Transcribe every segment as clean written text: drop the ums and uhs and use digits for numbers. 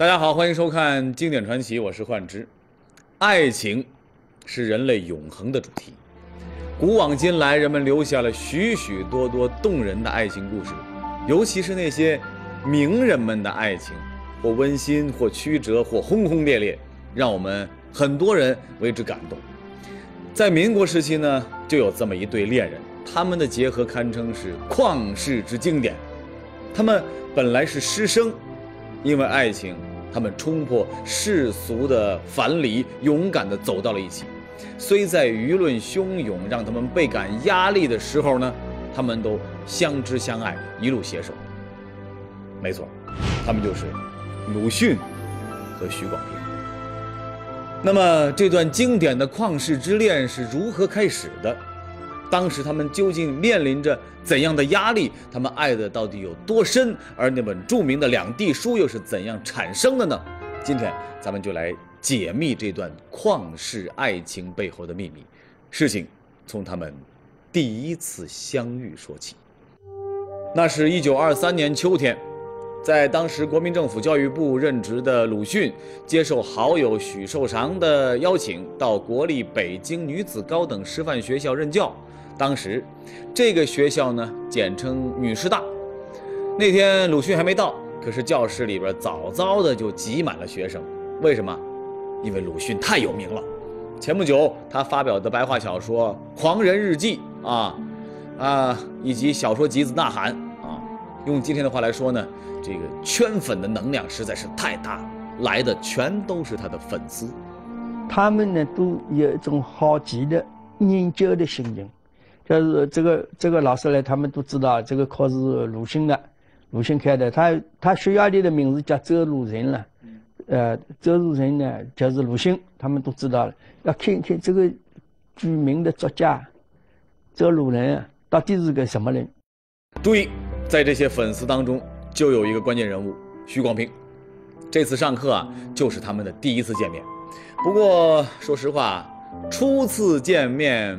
大家好，欢迎收看《经典传奇》，我是幻之。爱情是人类永恒的主题，古往今来，人们留下了许许多多动人的爱情故事，尤其是那些名人们的爱情，或温馨，或曲折，或轰轰烈烈，让我们很多人为之感动。在民国时期呢，就有这么一对恋人，他们的结合堪称是旷世之经典。他们本来是师生，因为爱情，他们冲破世俗的樊篱，勇敢地走到了一起。虽在舆论汹涌，让他们倍感压力的时候呢，他们都相知相爱，一路携手。没错，他们就是鲁迅和许广平。那么这段经典的旷世之恋是如何开始的？当时他们究竟面临着怎样的压力？他们爱的到底有多深？而那本著名的《两地书》又是怎样产生的呢？今天咱们就来解密这段旷世爱情背后的秘密。事情从他们第一次相遇说起。那是1923年秋天，在当时国民政府教育部任职的鲁迅，接受好友许寿裳的邀请，到国立北京女子高等师范学校任教。当时这个学校呢，简称女师大。那天鲁迅还没到，可是教室里边早早的就挤满了学生。为什么？因为鲁迅太有名了。前不久他发表的白话小说《狂人日记》以及小说集子《呐喊》用今天的话来说呢，这个圈粉的能量实在是太大了，来的全都是他的粉丝。 他们呢都有一种好奇的研究的心情，就是这个老师呢，他们都知道这个课是鲁迅的，鲁迅开的。他学校里的名字叫周鲁人了，周鲁人呢就是鲁迅，他们都知道了。要看看这个著名的作家周鲁人到底是个什么人。 注意，在这些粉丝当中就有一个关键人物许广平。这次上课就是他们的第一次见面。不过说实话，初次见面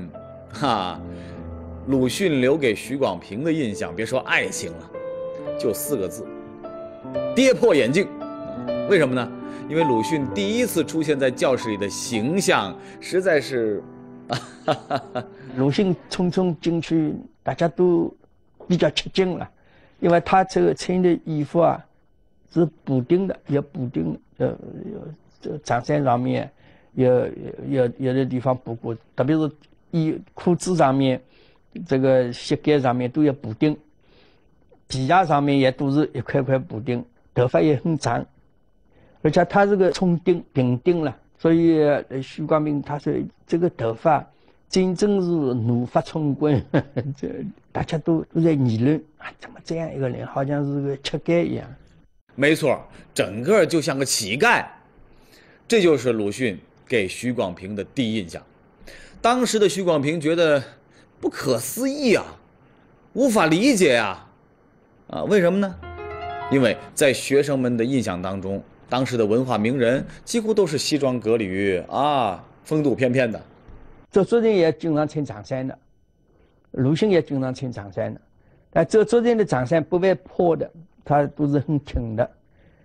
鲁迅留给许广平的印象，别说爱情了，就4个字：跌破眼镜。为什么呢？因为鲁迅第一次出现在教室里的形象实在是鲁迅匆匆进去，大家都比较吃惊了，因为他这个穿的衣服是补丁的，有补丁，有长衫上面有的地方补过，特别是裤子上面，这个膝盖上面都有补丁，皮夹上面也都是一块块补丁，头发也很长，而且他这个冲丁平丁了，所以许广平他说这个头发真正是怒发冲冠，这大家都在议论怎么这样一个人，好像是个乞丐一样。 没错，整个就像个乞丐。这就是鲁迅给许广平的第一印象。当时的许广平觉得不可思议无法理解为什么呢？因为在学生们的印象当中，当时的文化名人几乎都是西装革履风度翩翩的。 周作人也经常穿长衫的，鲁迅也经常穿长衫的，但周作人的长衫不会破的，他都是很挺的。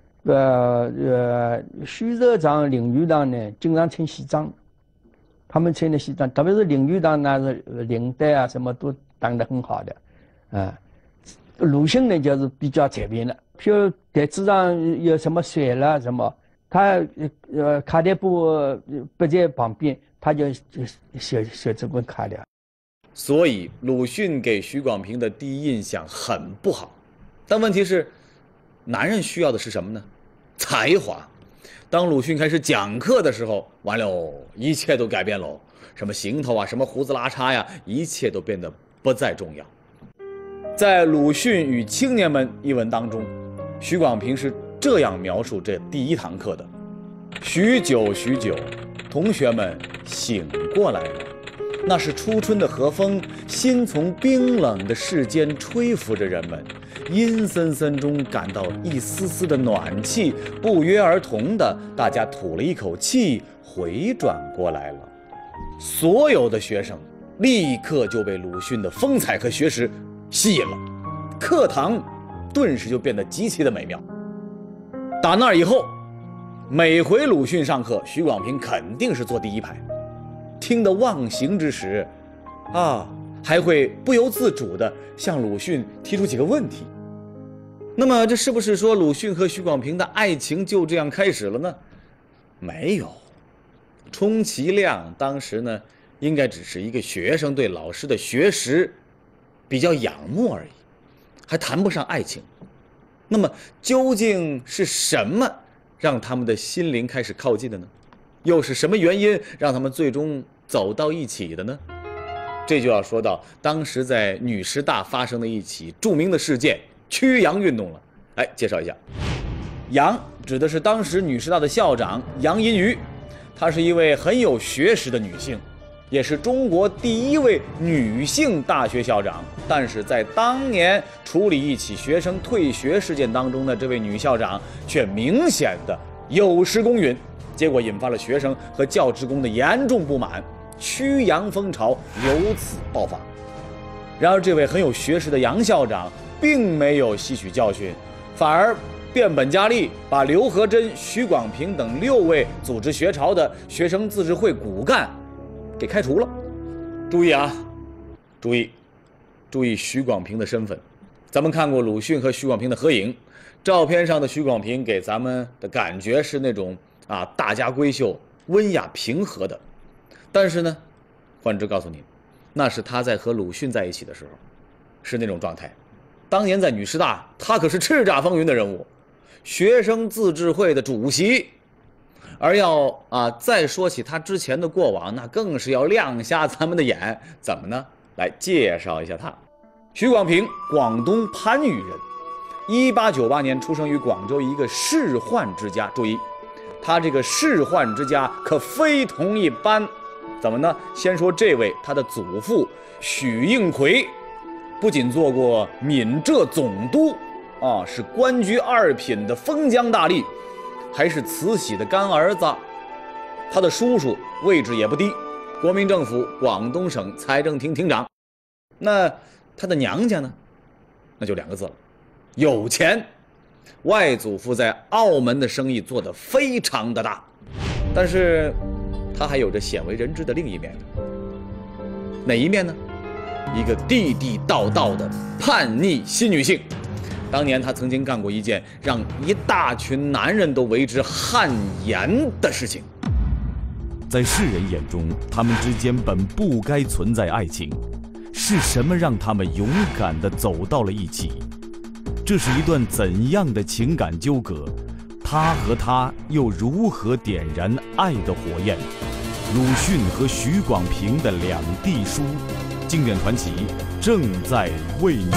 徐寿裳、林语堂呢，经常穿西装，他们穿的西装，特别是林语堂那是领带什么都当得很好的，鲁迅呢就是比较随便的，譬如台子上有什么水了什么，他卡带布不在旁边，他就写这本卡带。 所以鲁迅给许广平的第一印象很不好，但问题是，男人需要的是什么呢？才华。当鲁迅开始讲课的时候，完了，一切都改变了，什么行头什么胡子拉碴一切都变得不再重要。在《鲁迅与青年们》一文当中，许广平是这样描述这第一堂课的：许久许久，同学们醒过来了，那是初春的和风，心从冰冷的世间吹拂着人们，阴森森中感到一丝丝的暖气，不约而同的，大家吐了一口气，回转过来了。所有的学生立刻就被鲁迅的风采和学识吸引了，课堂顿时就变得极其的美妙。打那以后， 每回鲁迅上课，许广平肯定是坐第一排，听得忘形之时，还会不由自主地向鲁迅提出几个问题。那么这是不是说鲁迅和许广平的爱情就这样开始了呢？没有，充其量当时呢，应该只是一个学生对老师的学识比较仰慕而已，还谈不上爱情。那么究竟是什么让他们的心灵开始靠近的呢？又是什么原因让他们最终走到一起的呢？这就要说到当时在女师大发生的一起著名的事件——曲杨运动了。介绍一下，杨指的是当时女师大的校长杨银瑜，她是一位很有学识的女性，也是中国第一位女性大学校长。但是在当年处理一起学生退学事件当中的这位女校长却明显的有失公允，结果引发了学生和教职工的严重不满，曲杨风潮由此爆发。然而这位很有学识的杨校长并没有吸取教训，反而变本加厉，把刘和珍、许广平等6位组织学潮的学生自治会骨干给开除了。注意啊，注意许广平的身份。咱们看过鲁迅和许广平的合影，照片上的许广平给咱们的感觉是那种大家闺秀、温雅平和的。但是呢，焕之告诉你，那是他在和鲁迅在一起的时候，是那种状态。当年在女师大，他可是叱咤风云的人物，学生自治会的主席。而要再说起他之前的过往，那更是要亮瞎咱们的眼。怎么呢？来介绍一下他。许广平，广东番禺人，1898年出生于广州一个仕宦之家。注意，他这个仕宦之家可非同一般。怎么呢？先说这位，他的祖父许应奎，不仅做过闽浙总督是官居2品的封疆大吏，还是慈禧的干儿子。他的叔叔位置也不低，国民政府广东省财政厅厅长。那他的娘家呢？那就2个字了，有钱。外祖父在澳门的生意做得非常的大，但是他还有着鲜为人知的另一面。哪一面呢？一个地地道道的叛逆新女性。当年她曾经干过一件让一大群男人都为之汗颜的事情。 在世人眼中，他们之间本不该存在爱情，是什么让他们勇敢地走到了一起？这是一段怎样的情感纠葛？他和她又如何点燃爱的火焰？鲁迅和许广平的两地书，经典传奇正在为你。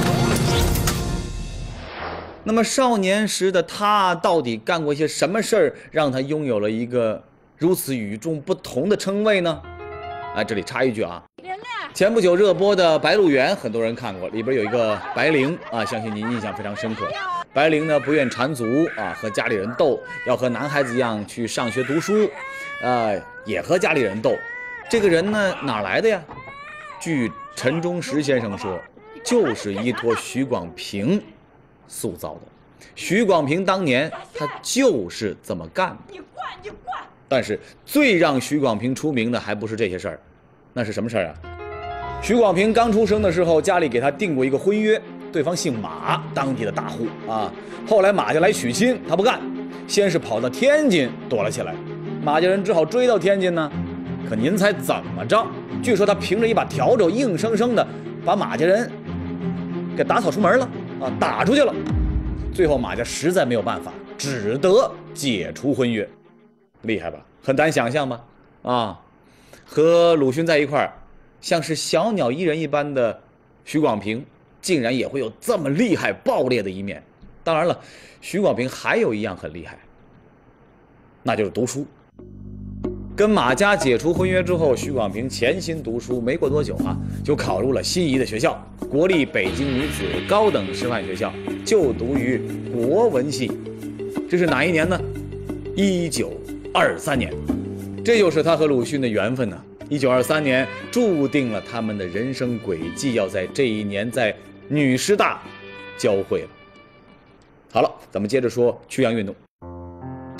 那么少年时的他到底干过些什么事儿，让他拥有了一个如此与众不同的称谓呢？这里插一句前不久热播的《白鹿原》，很多人看过，里边有一个白灵相信您印象非常深刻。白灵呢不愿缠足和家里人斗，要和男孩子一样去上学读书，也和家里人斗。这个人呢哪来的呀？据陈忠实先生说，就是依托许广平塑造的。许广平当年他就是这么干的。你惯！但是最让许广平出名的还不是这些事儿，那是什么事儿啊？许广平刚出生的时候，家里给他定过一个婚约，对方姓马，当地的大户后来马家来娶亲，他不干，先是跑到天津躲了起来，马家人只好追到天津呢。可您猜怎么着？据说他凭着一把笤帚，硬生生的把马家人给打扫出门了打出去了。最后马家实在没有办法，只得解除婚约。厉害吧？很难想象吧？和鲁迅在一块儿，像是小鸟依人一般的许广平，竟然也会有这么厉害暴烈的一面。当然了，许广平还有一样很厉害，那就是读书。跟马家解除婚约之后，许广平潜心读书，没过多久就考入了心仪的学校——国立北京女子高等师范学校，就读于国文系。这是哪一年呢？1923年。这就是他和鲁迅的缘分呢。1923年注定了他们的人生轨迹要在这一年在女师大交汇了。好了，咱们接着说曲杨运动。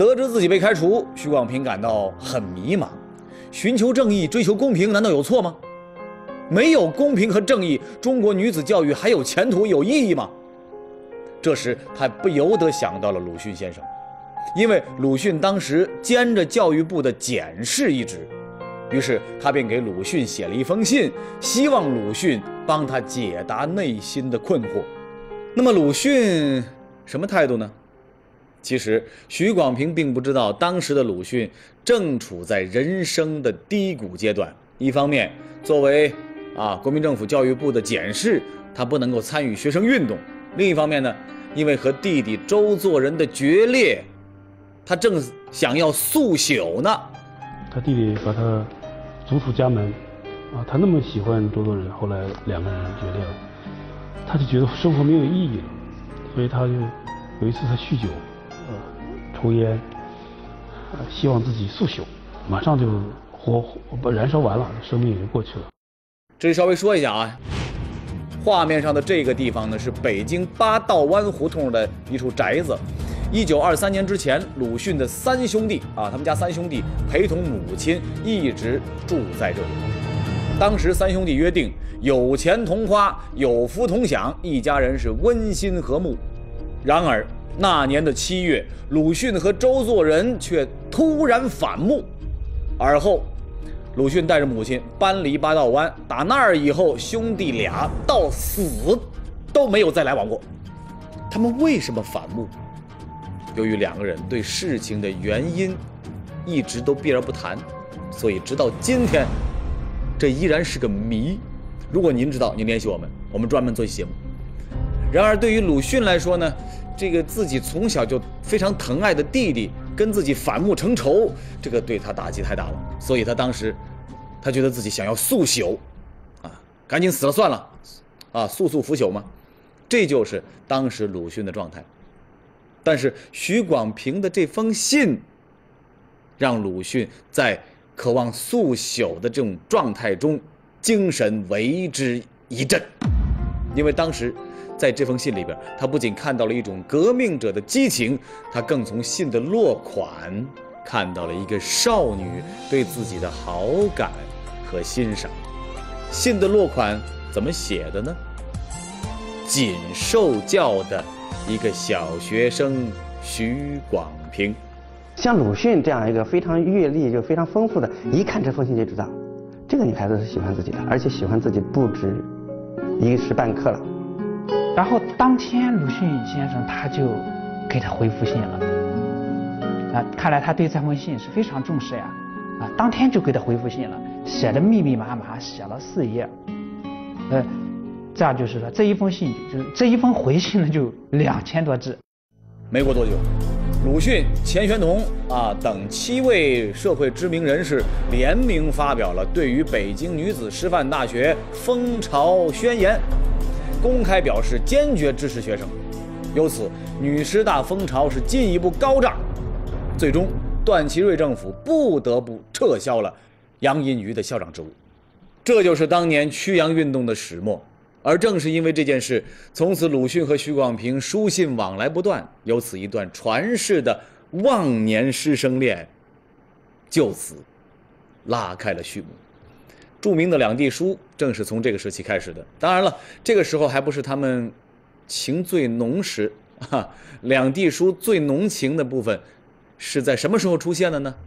得知自己被开除，许广平感到很迷茫。寻求正义、追求公平，难道有错吗？没有公平和正义，中国女子教育还有前途、有意义吗？这时，他不由得想到了鲁迅先生，因为鲁迅当时兼着教育部的检视一职，于是他便给鲁迅写了一封信，希望鲁迅帮他解答内心的困惑。那么鲁迅什么态度呢？其实许广平并不知道，当时的鲁迅正处在人生的低谷阶段。一方面，作为国民政府教育部的检视，他不能够参与学生运动；另一方面呢，因为和弟弟周作人的决裂，他正想要速朽呢。 他弟弟把他逐出家门，他那么喜欢周作人，后来两个人决裂了，他就觉得生活没有意义了，所以他就有一次他酗酒，抽烟，希望自己速朽，马上就燃烧完了，生命也就过去了。 这里稍微说一下啊，画面上的这个地方呢是北京八道湾胡同的一处宅子。1923年之前，鲁迅的三兄弟他们家三兄弟陪同母亲一直住在这里。当时三兄弟约定有钱同花，有福同享，一家人是温馨和睦。然而那年的7月，鲁迅和周作人却突然反目，而后鲁迅带着母亲搬离八道湾，打那儿以后，兄弟俩到死都没有再来往过。他们为什么反目？由于两个人对事情的原因一直都避而不谈，所以直到今天，这依然是个谜。如果您知道，您联系我们专门做一期节目。然而对于鲁迅来说呢，这个自己从小就非常疼爱的弟弟跟自己反目成仇，这个对他打击太大了，所以他当时他觉得自己想要速朽，赶紧死了算了，速速腐朽嘛，这就是当时鲁迅的状态。但是许广平的这封信，让鲁迅在渴望速朽的这种状态中，精神为之一振，因为当时在这封信里边，他不仅看到了一种革命者的激情，他更从信的落款看到了一个少女对自己的好感和欣赏。信的落款怎么写的呢？仅受教的一个小学生许广平。 像鲁迅这样一个非常阅历就非常丰富的，一看这封信就知道，这个女孩子是喜欢自己的，而且喜欢自己不止一时半刻了。 然后当天鲁迅先生他就给他回复信了，看来他对这封信是非常重视呀，当天就给他回复信了，写的密密麻麻，写了4页，这样就是说这一封信就是这一封回信呢就2000多字。 没过多久，鲁迅、钱玄同等7位社会知名人士联名发表了对于北京女子师范大学风潮宣言，公开表示坚决支持学生。由此，女师大风潮是进一步高涨。最终，段祺瑞政府不得不撤销了杨荫榆的校长职务。这就是当年曲阳运动的始末。而正是因为这件事，从此鲁迅和许广平书信往来不断，由此一段传世的忘年师生恋就此拉开了序幕。著名的两地书正是从这个时期开始的。当然了，这个时候还不是他们情最浓时，两地书最浓情的部分是在什么时候出现的呢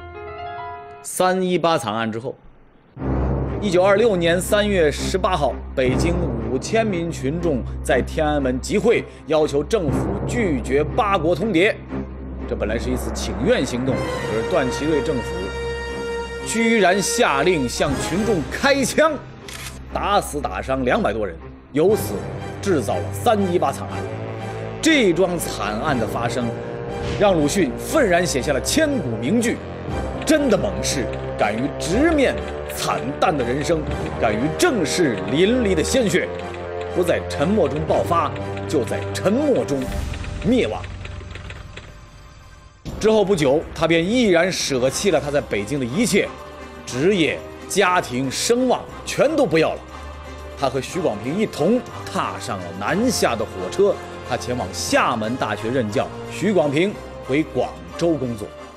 ？318惨案之后。1926年3月18号，北京5000名群众在天安门集会，要求政府拒绝八国通牒。这本来是一次请愿行动，可是段祺瑞政府居然下令向群众开枪，打死打伤200多人，由此制造了318惨案。这桩惨案的发生，让鲁迅愤然写下了千古名句：真的猛士，敢于直面惨淡的人生，敢于正视淋漓的鲜血，不在沉默中爆发，就在沉默中灭亡。之后不久，他便毅然舍弃了他在北京的一切，职业、家庭、声望全都不要了。他和许广平一同踏上了南下的火车，他前往厦门大学任教，许广平回广州工作。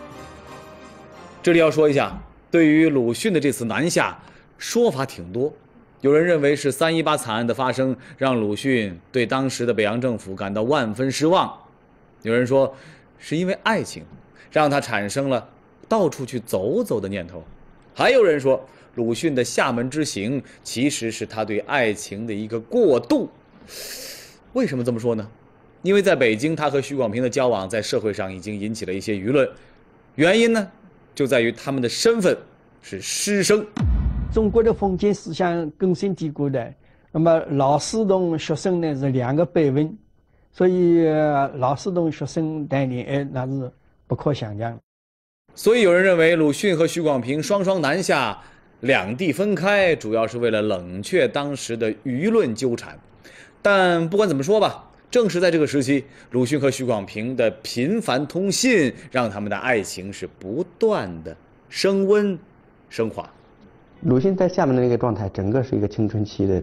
这里要说一下，对于鲁迅的这次南下，说法挺多。有人认为是3·18惨案的发生让鲁迅对当时的北洋政府感到万分失望，有人说是因为爱情让他产生了到处去走走的念头，还有人说鲁迅的厦门之行其实是他对爱情的一个过渡。为什么这么说呢？因为在北京他和许广平的交往在社会上已经引起了一些舆论，原因呢就在于他们的身份是师生。 中国的封建思想根深蒂固的，那么老师同学生呢是两个辈分，所以老师同学生谈恋爱那是不可想象的。 所以有人认为鲁迅和许广平双双南下，两地分开，主要是为了冷却当时的舆论纠缠。但不管怎么说吧，正是在这个时期，鲁迅和许广平的频繁通信，让他们的爱情是不断的升温升华。 鲁迅在厦门的那个状态，整个是一个青春期的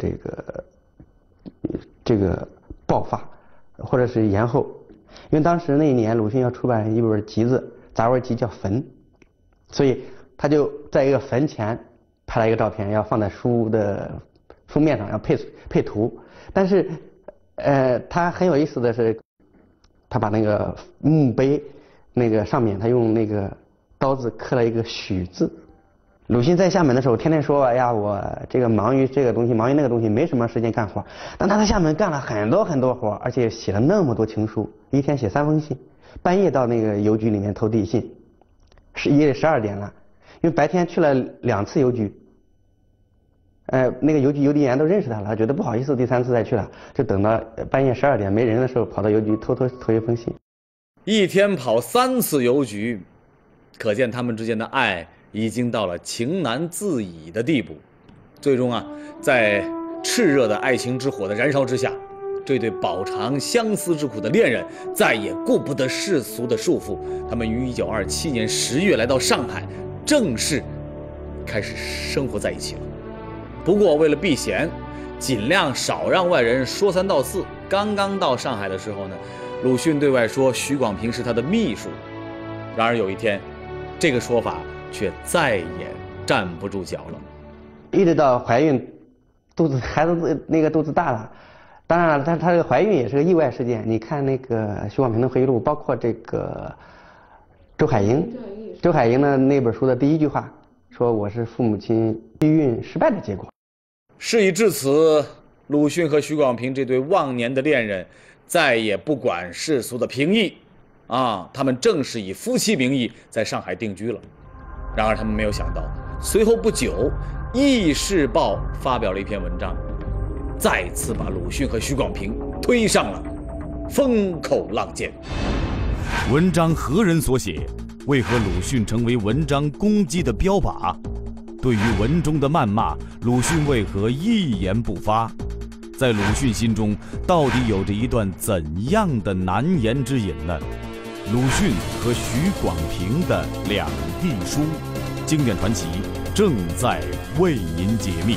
这个爆发，或者是延后。因为当时那一年，鲁迅要出版一本集子，杂文集叫《坟》，所以他就在一个坟前拍了一个照片，要放在书的封面上，要配图。但是，他很有意思的是，他把那个墓碑那个上面，他用那个刀子刻了一个许字。鲁迅在厦门的时候，天天说：“哎呀，我这个忙于这个东西，忙于那个东西，没什么时间干活。”但他在厦门干了很多活，而且写了那么多情书，一天写3封信，半夜到那个邮局里面投递信，夜里12点了，因为白天去了2次邮局，那个邮局邮递员都认识他了，觉得不好意思，第3次再去了，就等到半夜12点没人的时候，跑到邮局偷投一封信。 一天跑3次邮局，可见他们之间的爱已经到了情难自已的地步。最终啊，在炽热的爱情之火的燃烧之下，这对饱尝相思之苦的恋人再也顾不得世俗的束缚，他们于1927年10月来到上海，正式开始生活在一起了。不过为了避嫌，尽量少让外人说3道4。刚刚到上海的时候呢，鲁迅对外说许广平是他的秘书。然而有一天，这个说法却再也站不住脚了。 一直到怀孕，孩子那个肚子大了，当然了，但是她这个怀孕也是个意外事件。你看那个许广平的回忆录，包括这个周海婴的那本书的第1句话说：“我是父母亲避孕失败的结果。” 事已至此，鲁迅和许广平这对忘年的恋人再也不管世俗的评议他们正式以夫妻名义在上海定居了。然而他们没有想到，随后不久，《意识报》发表了一篇文章，再次把鲁迅和许广平推上了风口浪尖。 文章何人所写？为何鲁迅成为文章攻击的标靶？对于文中的谩骂，鲁迅为何一言不发？在鲁迅心中，到底有着一段怎样的难言之隐呢？鲁迅和许广平的两地书，经典传奇正在为您解密。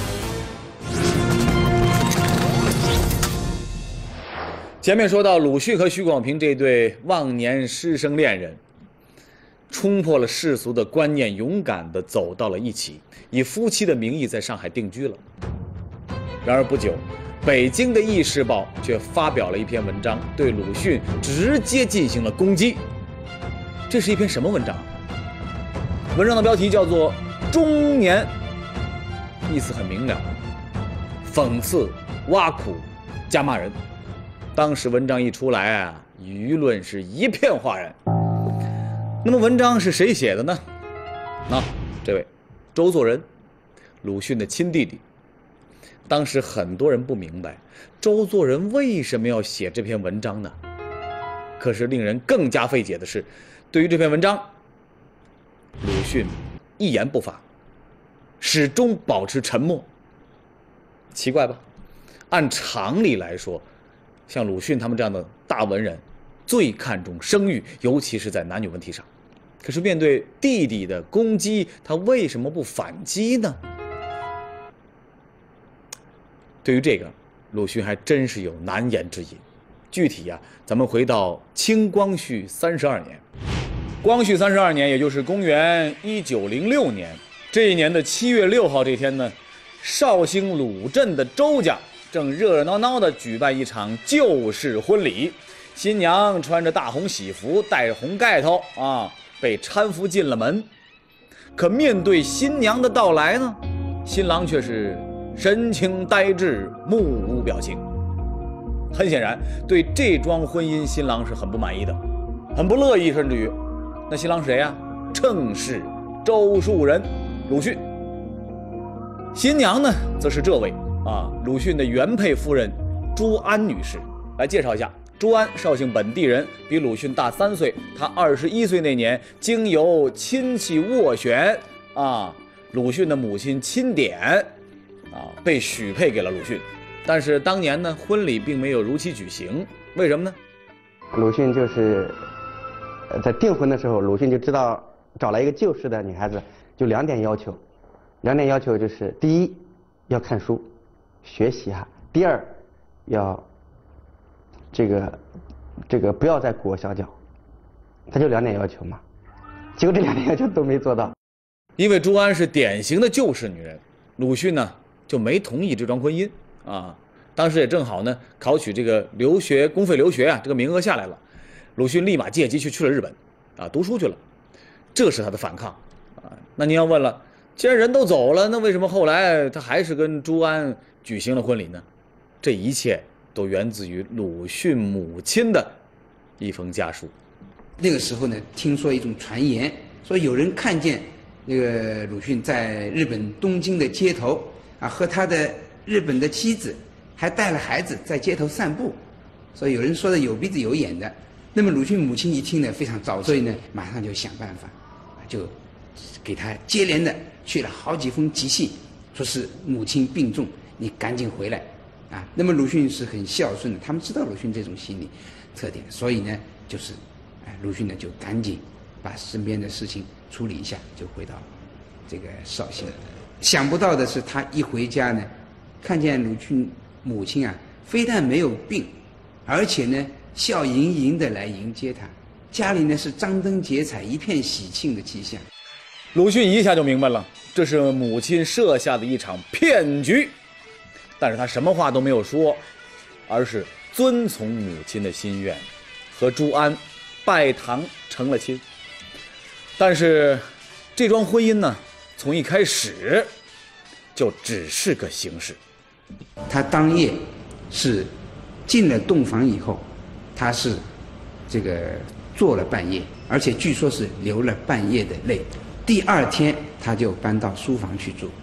前面说到，鲁迅和许广平这对忘年师生恋人，冲破了世俗的观念，勇敢地走到了一起，以夫妻的名义在上海定居了。然而不久，北京的《意识报》却发表了一篇文章，对鲁迅直接进行了攻击。这是一篇什么文章？文章的标题叫做《中年》，意思很明了，讽刺、挖苦、加骂人。当时文章一出来舆论是一片哗然。那么文章是谁写的呢？这位周作人，鲁迅的亲弟弟。当时很多人不明白周作人为什么要写这篇文章呢？可是令人更加费解的是，对于这篇文章，鲁迅一言不发，始终保持沉默。奇怪吧？按常理来说，像鲁迅他们这样的大文人最看重声誉，尤其是在男女问题上。可是面对弟弟的攻击，他为什么不反击呢？对于这个，鲁迅还真是有难言之隐。具体咱们回到清光绪32年， 光绪32年，也就是公元1906年，这一年的7月6号这天呢，绍兴鲁镇的周家正热热闹闹地举办一场旧式婚礼。新娘穿着大红喜服，戴着红盖头啊，被搀扶进了门。可面对新娘的到来呢，新郎却是神情呆滞，目无表情。很显然，对这桩婚姻，新郎是很不满意的，很不乐意，甚至于，那新郎谁呀？正是周树人，鲁迅。新娘呢，则是这位啊，鲁迅的原配夫人朱安女士。来介绍一下，朱安，绍兴本地人，比鲁迅大3岁。她21岁那年，经由亲戚斡旋啊，鲁迅的母亲钦点啊，被许配给了鲁迅。但是当年呢，婚礼并没有如期举行，为什么呢？ 鲁迅就是在订婚的时候，鲁迅就知道找了一个旧式的女孩子，就2点要求。2点要求就是：第一，要看书，学习哈；第二，要这个不要再裹小脚。他就2点要求嘛，结果这2点要求都没做到。 因为朱安是典型的旧式女人，鲁迅呢就没同意这桩婚姻啊。当时也正好呢，考取这个公费留学啊，这个名额下来了，鲁迅立马借机去了日本啊，读书去了。这是他的反抗啊。那您要问了，既然人都走了，那为什么后来他还是跟朱安举行了婚礼呢？这一切都源自于鲁迅母亲的一封家书。 那个时候呢，听说一种传言，说有人看见那个鲁迅在日本东京的街头啊，和他的日本的妻子还带了孩子在街头散步，所以有人说的有鼻子有眼的。那么鲁迅母亲一听呢，非常着急，所以呢，马上就想办法，就给他接连的去了好几封急信，说是母亲病重，你赶紧回来啊。那么鲁迅是很孝顺的，他们知道鲁迅这种心理特点，所以呢，就是鲁迅呢就赶紧把身边的事情处理一下，就回到这个绍兴。想不到的是，他一回家呢，看见鲁迅母亲啊，非但没有病，而且呢笑盈盈的来迎接他，家里呢是张灯结彩，一片喜庆的气象。 鲁迅一下就明白了，这是母亲设下的一场骗局，但是他什么话都没有说，而是遵从母亲的心愿，和朱安拜堂成了亲。但是这桩婚姻呢，从一开始就只是个形式。 他当夜是进了洞房以后，他是这个坐了半夜，而且据说是流了半夜的泪。第2天他就搬到书房去住。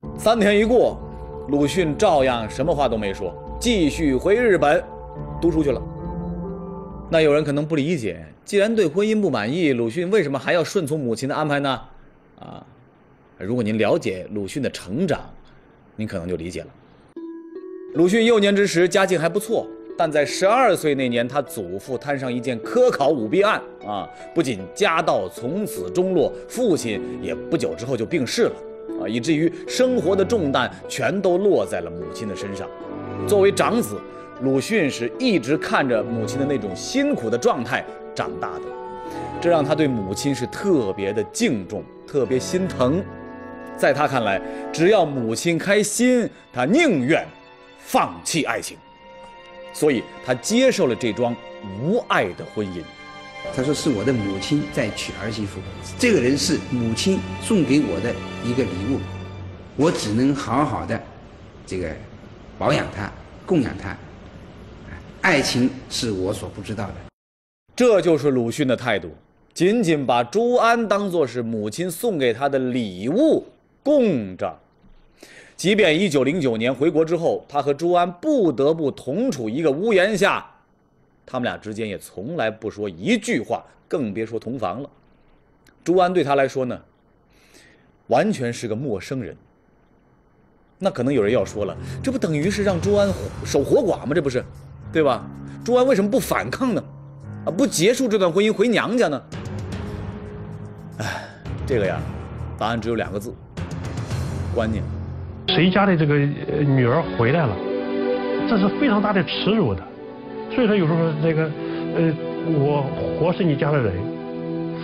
3天一过，鲁迅照样什么话都没说，继续回日本读书去了。那有人可能不理解，既然对婚姻不满意，鲁迅为什么还要顺从母亲的安排呢？啊，如果您了解鲁迅的成长，您可能就理解了。鲁迅幼年之时家境还不错，但在12岁那年，他祖父摊上一件科考舞弊案啊，不仅家道从此中落，父亲也不久之后就病逝了啊，以至于生活的重担全都落在了母亲的身上。作为长子，鲁迅是一直看着母亲的那种辛苦的状态长大的，这让他对母亲是特别的敬重，特别心疼。在他看来，只要母亲开心，他宁愿放弃爱情，所以他接受了这桩无爱的婚姻。 他说是我的母亲在娶儿媳妇，这个人是母亲送给我的一个礼物，我只能好好的这个保养她，供养她。爱情是我所不知道的。 这就是鲁迅的态度，仅仅把朱安当作是母亲送给他的礼物供着。即便1909年回国之后，他和朱安不得不同处一个屋檐下，他们俩之间也从来不说一句话，更别说同房了。朱安对他来说呢，完全是个陌生人。那可能有人要说了，这不等于是让朱安守活寡吗？这不是，对吧？朱安为什么不反抗呢？啊，不结束这段婚姻回娘家呢？哎，这个呀，答案只有2个字：观念。 谁家的这个女儿回来了，这是非常大的耻辱的。所以说有时候这个我活是你家的人，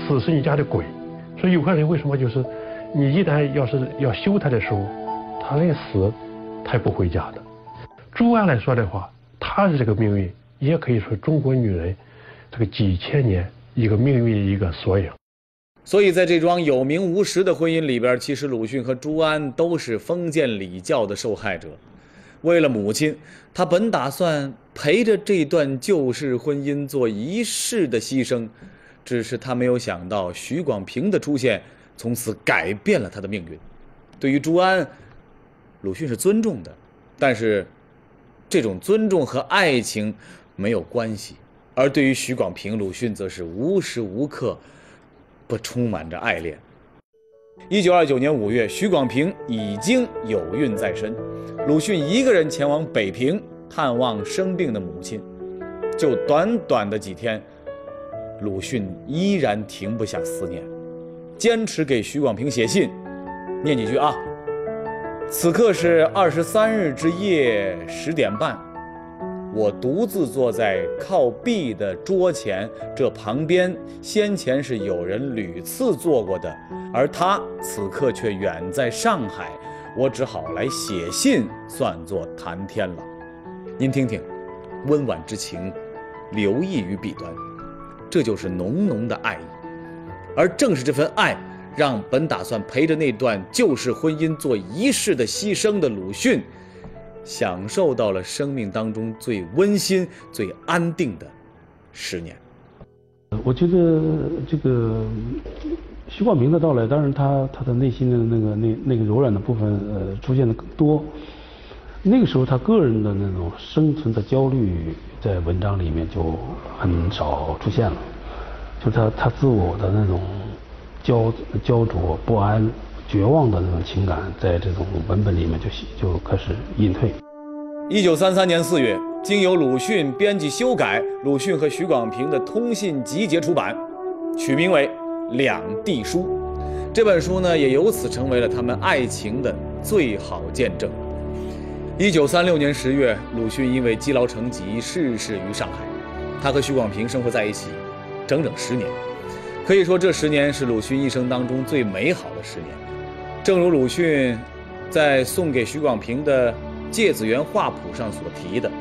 死是你家的鬼。所以有些人为什么就是你一旦要是要休他的时候，他连死他也不回家的。朱安来说的话，她的这个命运也可以说中国女人这个几千年一个命运的一个缩影。 所以在这桩有名无实的婚姻里边，其实鲁迅和朱安都是封建礼教的受害者。为了母亲，他本打算陪着这段旧式婚姻做一世的牺牲，只是他没有想到许广平的出现，从此改变了他的命运。对于朱安，鲁迅是尊重的，但是这种尊重和爱情没有关系。而对于许广平，鲁迅则是无时无刻不充满着爱恋。1929年5月，许广平已经有孕在身，鲁迅一个人前往北平探望生病的母亲。就短短的几天，鲁迅依然停不下思念，坚持给许广平写信，念几句啊。此刻是23日之夜10点半，我独自坐在靠壁的桌前，这旁边先前是有人屡次坐过的，而他此刻却远在上海，我只好来写信，算作谈天了。您听听，温婉之情流溢于笔端，这就是浓浓的爱意。而正是这份爱，让本打算陪着那段旧式婚姻做一世的牺牲的鲁迅，享受到了生命当中最温馨、最安定的10年。 我觉得这个许广平的到来，当然他的内心的那个柔软的部分出现的更多。那个时候他个人的那种生存的焦虑在文章里面就很少出现了，就是他自我的那种焦灼、不安、绝望的那种情感，在这种文本里面就开始隐退。 1933年4月，经由鲁迅编辑修改，鲁迅和许广平的通信集结出版，取名为《两地书》。这本书呢，也由此成为了他们爱情的最好见证。1936年10月，鲁迅因为积劳成疾逝世于上海。他和许广平生活在一起整整10年，可以说这10年是鲁迅一生当中最美好的10年。正如鲁迅在送给许广平的芥子园画谱上所提的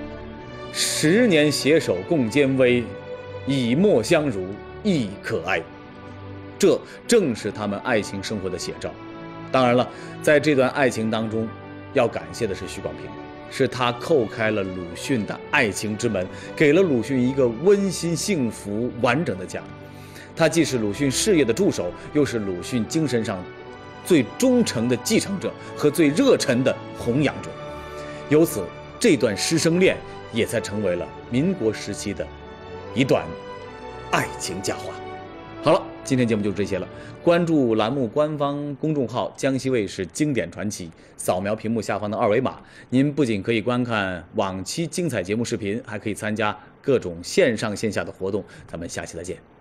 ：10年携手共艰危，以沫相濡亦可哀。这正是他们爱情生活的写照。当然了，在这段爱情当中，要感谢的是许广平，是他叩开了鲁迅的爱情之门，给了鲁迅一个温馨、幸福、完整的家。他既是鲁迅事业的助手，又是鲁迅精神上最忠诚的继承者和最热忱的弘扬者。由此，这段师生恋也才成为了民国时期的一段爱情佳话。好了，今天节目就这些了。关注栏目官方公众号江西卫视经典传奇，扫描屏幕下方的2维码，您不仅可以观看往期精彩节目视频，还可以参加各种线上线下的活动。咱们下期再见。